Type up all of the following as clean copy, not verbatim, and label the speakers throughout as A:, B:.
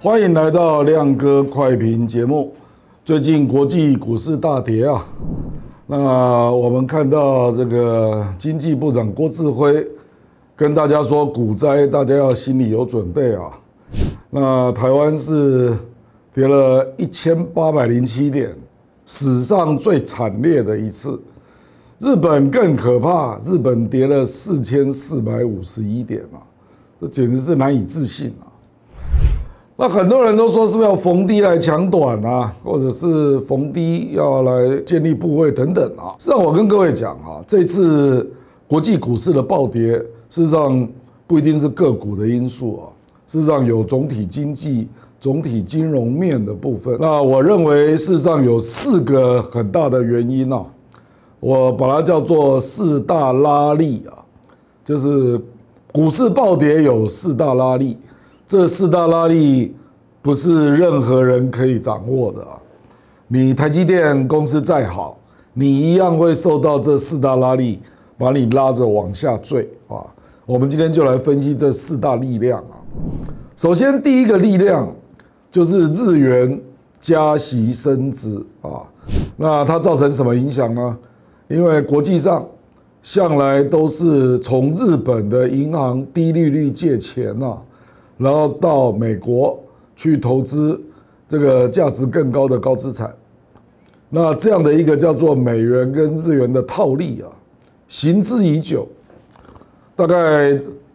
A: 欢迎来到亮哥快评节目。最近国际股市大跌啊，那我们看到这个经济部长郭志辉跟大家说股灾，大家要心里有准备啊。那台湾是跌了1807点，史上最惨烈的一次。日本更可怕，日本跌了4451点啊，这简直是难以置信啊。那很多人都说是不是要逢低来抢短啊，或者是逢低要来建立部位等等啊？实际上我跟各位讲啊，这次国际股市的暴跌，事实上不一定是个股的因素啊，事实上有总体经济、总体金融面的部分。那我认为事实上有4个很大的原因啊，我把它叫做4大拉力啊，就是股市暴跌有4大拉力。这4大拉力不是任何人可以掌握的啊！你台积电公司再好，你一样会受到这4大拉力把你拉着往下坠啊！我们今天就来分析这4大力量啊。首先，第一个力量就是日元加息升值啊，那它造成什么影响呢？因为国际上向来都是从日本的银行低利率借钱啊。然后到美国去投资这个价值更高的高资产，那这样的一个叫做美元跟日元的套利啊，行之已久，大概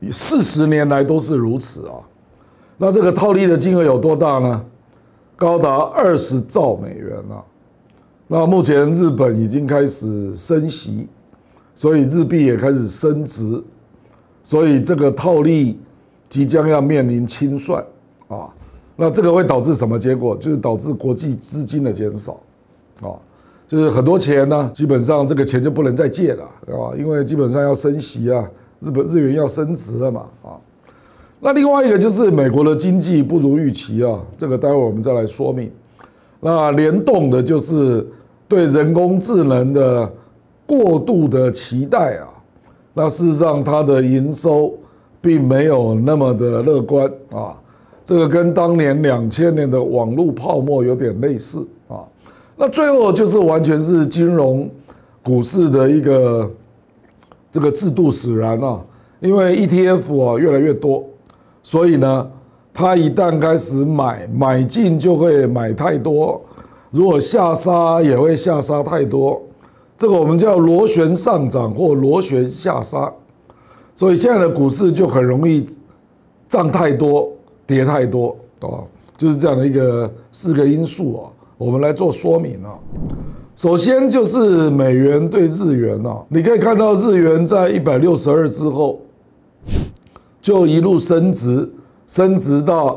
A: 40年来都是如此啊。那这个套利的金额有多大呢？高达20兆美元啊。那目前日本已经开始升息，所以日币也开始升值，所以这个套利即将要面临清算啊，那这个会导致什么结果？就是导致国际资金的减少啊，就是很多钱呢，基本上这个钱就不能再借了啊，因为基本上要升息啊，日元要升值了嘛啊。那另外一个就是美国的经济不如预期啊，这个待会我们再来说明。那联动的就是对人工智能的过度的期待啊，那事实上它的营收并没有那么的乐观啊，这个跟当年2000年的网络泡沫有点类似啊。那最后就是完全是金融股市的一个这个制度使然啊，因为 ETF 啊越来越多，所以呢，它一旦开始买进就会买太多，如果下杀也会下杀太多，这个我们叫螺旋上涨或螺旋下杀。所以现在的股市就很容易涨太多、跌太多啊，就是这样的一个4个因素啊。我们来做说明啊。首先就是美元对日元啊，你可以看到日元在162之后就一路升值到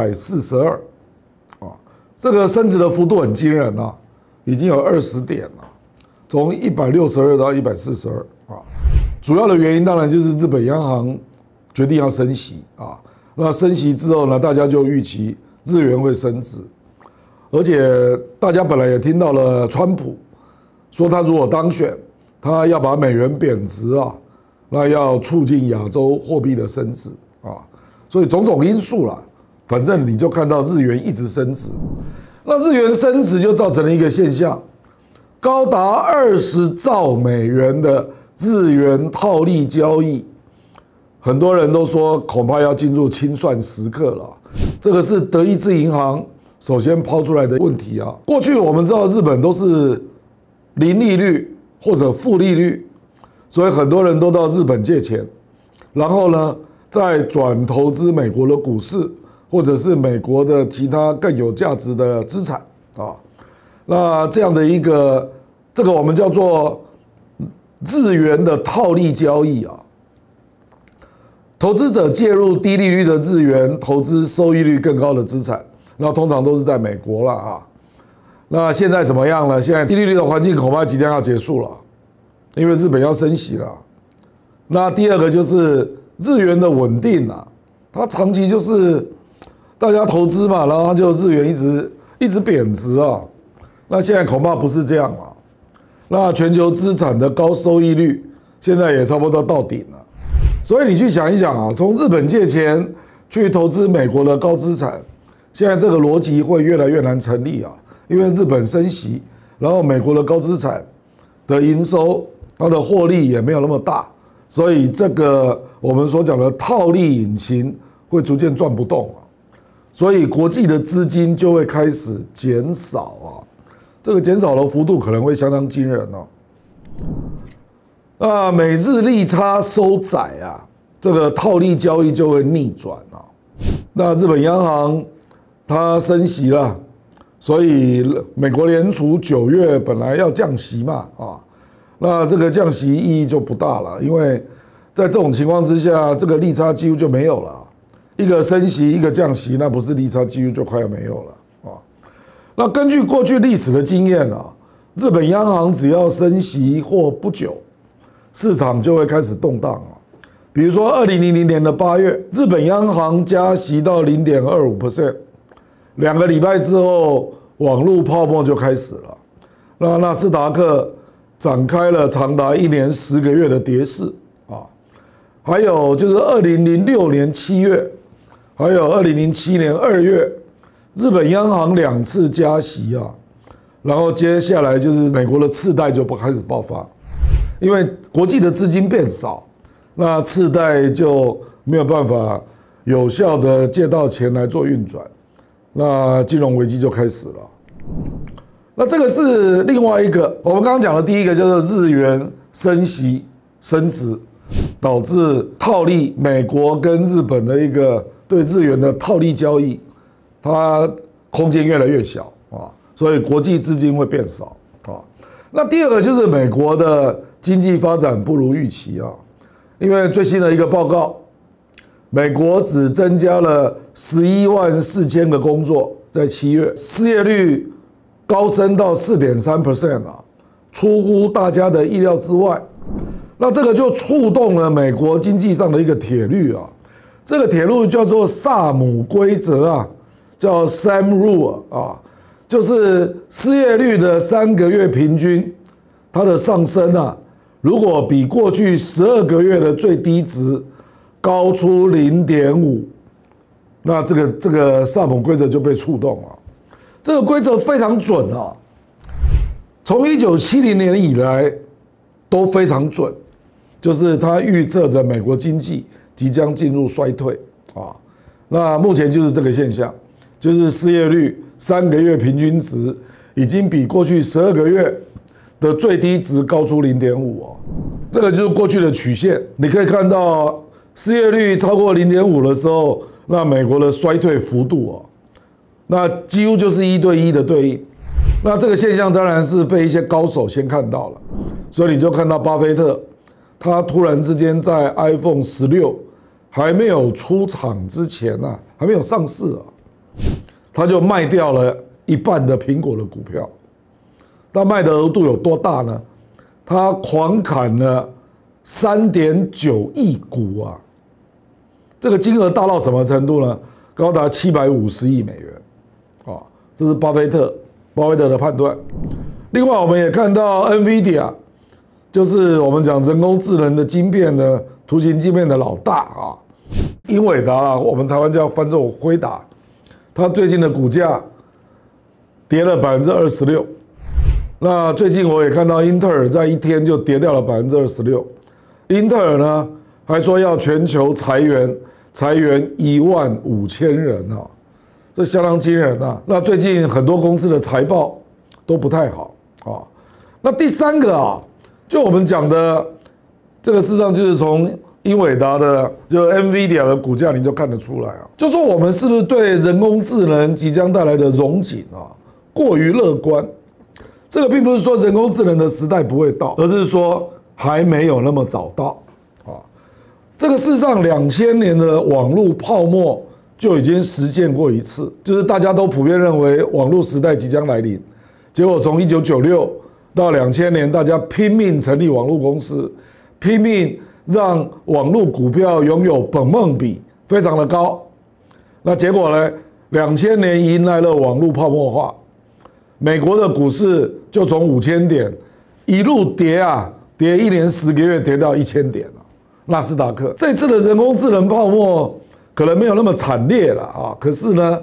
A: 142啊，这个升值的幅度很惊人啊，已经有20点了，从162到142啊。主要的原因当然就是日本央行决定要升息啊，那升息之后呢，大家就预期日元会升值，而且大家本来也听到了川普说他如果当选，他要把美元贬值啊，那要促进亚洲货币的升值啊，所以种种因素啦，反正你就看到日元一直升值，那日元升值就造成了一个现象，高达20兆美元的日元套利交易，很多人都说恐怕要进入清算时刻了。这个是德意志银行首先抛出来的问题啊。过去我们知道日本都是零利率或者负利率，所以很多人都到日本借钱，然后呢再转投资美国的股市或者是美国的其他更有价值的资产啊。那这样的一个这个我们叫做日元的套利交易啊，投资者介入低利率的日元投资收益率更高的资产，那通常都是在美国了啊。那现在怎么样呢？现在低利率的环境恐怕即将要结束了，因为日本要升息了。那第二个就是日元的稳定啊，它长期就是大家投资嘛，然后它就日元一直贬值啊。那现在恐怕不是这样了。那全球资产的高收益率现在也差不多到顶了，所以你去想一想啊，从日本借钱去投资美国的高资产， 现在这个逻辑会越来越难成立啊，因为日本升息，然后美国的高资产的营收，它的获利也没有那么大，所以这个我们所讲的套利引擎会逐渐转不动啊，所以国际的资金就会开始减少啊，这个减少的幅度可能会相当惊人哦。那美日利差收窄啊，这个套利交易就会逆转啊。那日本央行它升息了，所以美国联储9月本来要降息嘛啊，那这个降息意义就不大了，因为在这种情况之下，这个利差几乎就没有了。一个升息，一个降息，那不是利差几乎就快要没有了啊。那根据过去历史的经验啊，日本央行只要升息或不久，市场就会开始动荡啊。比如说2000年的8月，日本央行加息到0.25%， 2个礼拜之后，网络泡沫就开始了。那纳斯达克展开了长达1年10个月的跌势啊。还有就是2006年7月，还有2007年2月，日本央行2次加息啊。然后接下来就是美国的次贷就开始爆发，因为国际的资金变少，那次贷就没有办法有效的借到钱来做运转，那金融危机就开始了。那这个是另外一个，我们刚刚讲的第一个就是日元升息升值，导致套利美国跟日本的一个对日元的套利交易，它空间越来越小啊。所以国际资金会变少啊。那第二个就是美国的经济发展不如预期啊，因为最新的一个报告，美国只增加了114000个工作，在7月，失业率高升到4.3% 啊，出乎大家的意料之外。那这个就触动了美国经济上的一个铁律啊，这个铁律叫做萨姆规则啊，叫 Sam Rule 啊。就是失业率的3个月平均，它的上升啊，如果比过去12个月的最低值高出0.5，那这个萨姆规则就被触动了。这个规则非常准啊，从1970年以来都非常准，就是它预测着美国经济即将进入衰退啊。那目前就是这个现象。就是失业率3个月平均值已经比过去12个月的最低值高出0.5哦，这个就是过去的曲线。你可以看到失业率超过0.5的时候，那美国的衰退幅度哦，那几乎就是1对1的对应。那这个现象当然是被一些高手先看到了，所以你就看到巴菲特他突然之间在 iPhone 16还没有出厂之前啊，还没有上市啊。他就卖掉了1半的苹果的股票，他卖的额度有多大呢？他狂砍了3.9亿股啊，这个金额大到什么程度呢？高达750亿美元啊，这是巴菲特的判断。另外，我们也看到 NVIDIA， 就是我们讲人工智能的晶片的图形晶片的老大啊，英伟达啊，我们台湾叫翻作辉达。它最近的股价跌了26%，那最近我也看到英特尔在1天就跌掉了26%。英特尔呢还说要全球裁员15000人啊，这相当惊人啊。那最近很多公司的财报都不太好啊。那第三个啊，就我们讲的这个事实上就是从英伟达的就 NVIDIA 的股价你就看得出来啊，就说我们是不是对人工智能即将带来的荣景啊过于乐观？这个并不是说人工智能的时代不会到，而是说还没有那么早到啊。这个事实上2000年的网络泡沫就已经实现过一次，就是大家都普遍认为网络时代即将来临，结果从1996到2000年，大家拼命成立网络公司，拼命让网络股票拥有本梦比非常的高，那结果呢？2000年迎来了网络泡沫化，美国的股市就从5000点一路跌啊，跌1年10个月跌到1000点了。纳斯达克这次的人工智能泡沫可能没有那么惨烈了啊，可是呢，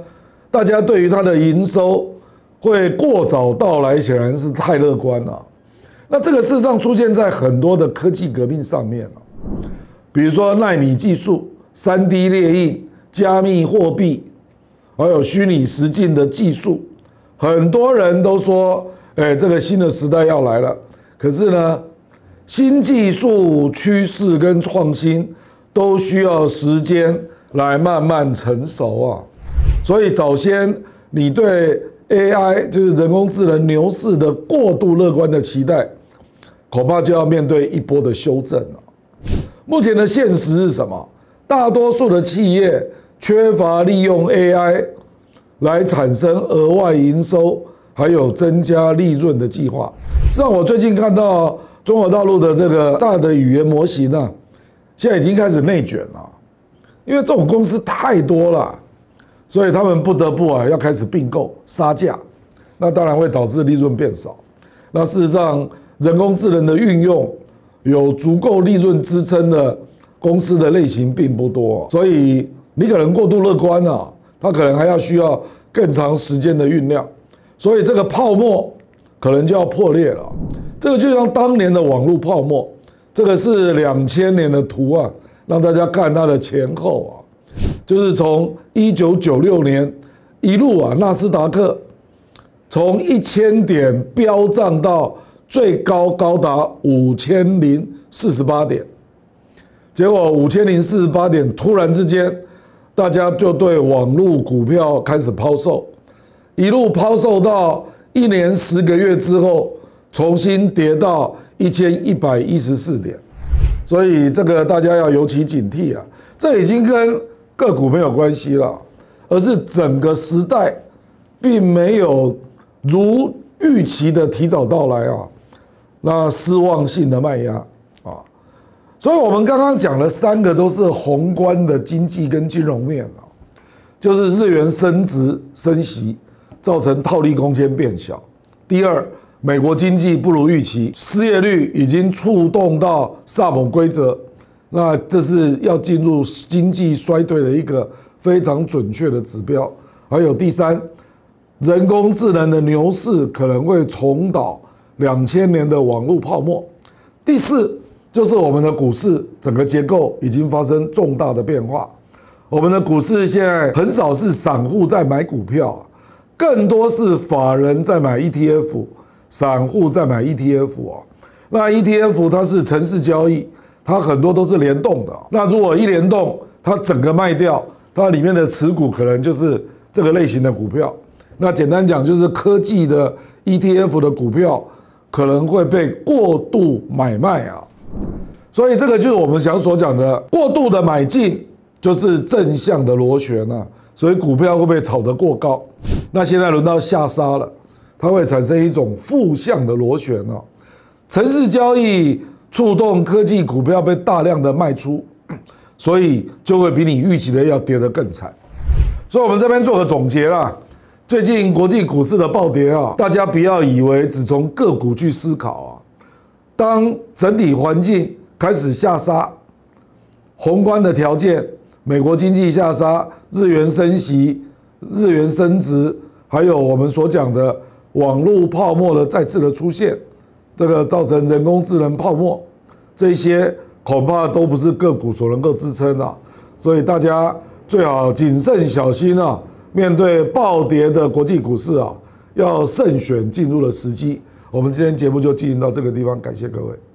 A: 大家对于它的营收会过早到来，显然是太乐观了。那这个事实上出现在很多的科技革命上面，比如说奈米技术、3D 列印、加密货币，还有虚拟实境的技术，很多人都说，这个新的时代要来了。可是呢，新技术趋势跟创新都需要时间来慢慢成熟啊。所以早先你对 AI 就是人工智能牛市的过度乐观的期待，恐怕就要面对一波的修正了。目前的现实是什么？大多数的企业缺乏利用 AI 来产生额外营收，还有增加利润的计划。实际上，我最近看到中国大陆的这个大的语言模型啊，现在已经开始内卷了，因为这种公司太多了，所以他们不得不要开始并购杀价，那当然会导致利润变少。那事实上，人工智能的运用有足够利润支撑的公司的类型并不多，所以你可能过度乐观啊，它可能还要需要更长时间的酝酿，所以这个泡沫可能就要破裂了。这个就像当年的网络泡沫，这个是2000年的图啊，让大家看它的前后啊，就是从1996年一路纳斯达克从1000点飙涨到最高达5048点，结果5048点突然之间，大家就对网络股票开始抛售，一路抛售到1年10个月之后，重新跌到1114点，所以这个大家要尤其警惕啊！这已经跟个股没有关系了，而是整个时代并没有如预期的提早到来啊，那失望性的卖压啊，所以我们刚刚讲了3个都是宏观的经济跟金融面啊，就是日元升值升息，造成套利空间变小。第二，美国经济不如预期，失业率已经触动到萨姆规则，那这是要进入经济衰退的一个非常准确的指标。还有第三，人工智能的牛市可能会重蹈2000年的网络泡沫。第四，就是我们的股市整个结构已经发生重大的变化。我们的股市现在很少是散户在买股票，更多是法人在买 ETF， 散户在买 ETF 啊。那 ETF 它是程式交易，它很多都是联动的。那如果一联动，它整个卖掉，它里面的持股可能就是这个类型的股票。那简单讲，就是科技的 ETF 的股票可能会被过度买卖啊。所以这个就是我们所讲的过度的买进，就是正向的螺旋啊。所以股票会被炒得过高，那现在轮到下杀了，它会产生一种负向的螺旋啊。程式交易触动科技股票被大量的卖出，所以就会比你预期的要跌得更惨。所以我们这边做个总结啦，最近国际股市的暴跌啊，大家不要以为只从个股去思考啊。当整体环境开始下杀，宏观的条件，美国经济下杀，日元升息，日元升值，还有我们所讲的网络泡沫的再次的出现，这个造成人工智能泡沫，这些恐怕都不是个股所能够支撑的，所以大家最好谨慎小心啊！面对暴跌的国际股市啊，要慎选进入的时机。我们今天节目就进行到这个地方，感谢各位。